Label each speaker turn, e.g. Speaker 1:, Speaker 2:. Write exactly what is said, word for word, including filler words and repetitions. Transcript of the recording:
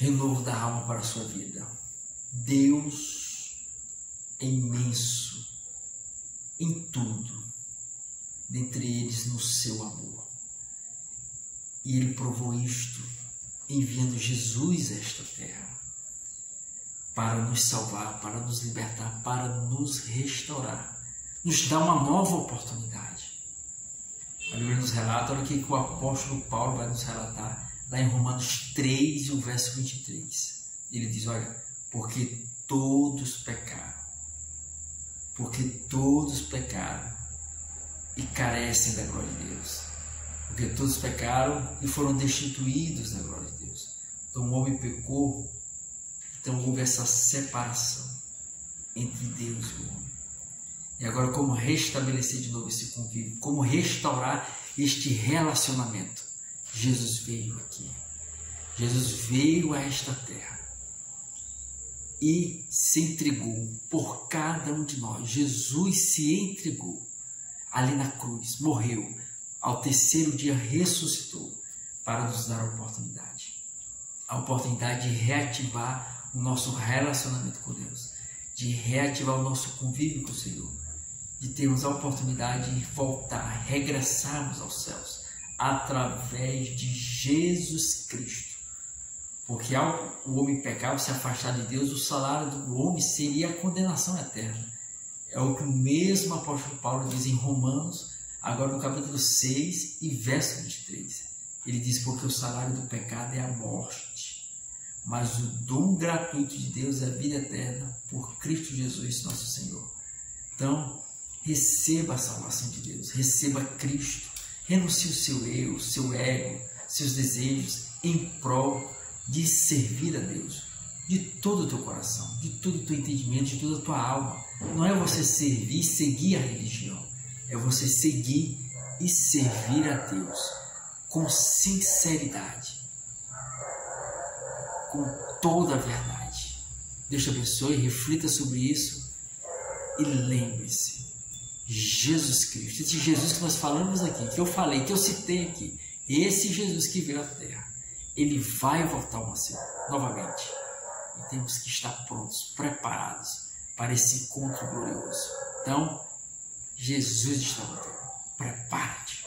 Speaker 1: renovo da alma para a sua vida. Deus é imenso em tudo, dentre eles no seu amor. E Ele provou isto enviando Jesus a esta terra para nos salvar, para nos libertar, para nos restaurar, nos dar uma nova oportunidade. A Bíblia nos relata, olha o que o apóstolo Paulo vai nos relatar lá em Romanos três, e o verso vinte e três. Ele diz, olha, porque todos pecaram, porque todos pecaram e carecem da glória de Deus. Porque todos pecaram e foram destituídos da glória de Deus. Então o homem pecou, então houve essa separação entre Deus e o homem. E agora, como restabelecer de novo esse convívio? Como restaurar este relacionamento? Jesus veio aqui. Jesus veio a esta terra e se entregou por cada um de nós. Jesus se entregou ali na cruz, morreu. Ao terceiro dia ressuscitou para nos dar a oportunidade. A oportunidade de reativar o nosso relacionamento com Deus, de reativar o nosso convívio com o Senhor, de termos a oportunidade de voltar, regressarmos aos céus, através de Jesus Cristo. Porque ao o homem pecar, se afastar de Deus, o salário do homem seria a condenação eterna. É o que o mesmo apóstolo Paulo diz em Romanos, agora no capítulo seis e verso vinte e três. Ele diz, porque o salário do pecado é a morte, mas o dom gratuito de Deus é a vida eterna por Cristo Jesus, nosso Senhor. Então, receba a salvação de Deus, receba Cristo, renuncie o seu eu, seu ego, seus desejos em prol de servir a Deus, de todo o teu coração, de todo o teu entendimento, de toda a tua alma. Não é você servir e seguir a religião, é você seguir e servir a Deus com sinceridade, com toda a verdade. Deus te abençoe, reflita sobre isso e lembre-se, Jesus Cristo, esse Jesus que nós falamos aqui, que eu falei, que eu citei aqui, esse Jesus que veio à terra, Ele vai voltar uma novamente. E temos que estar prontos, preparados para esse encontro glorioso. Então, Jesus está voltando. Prepare-te.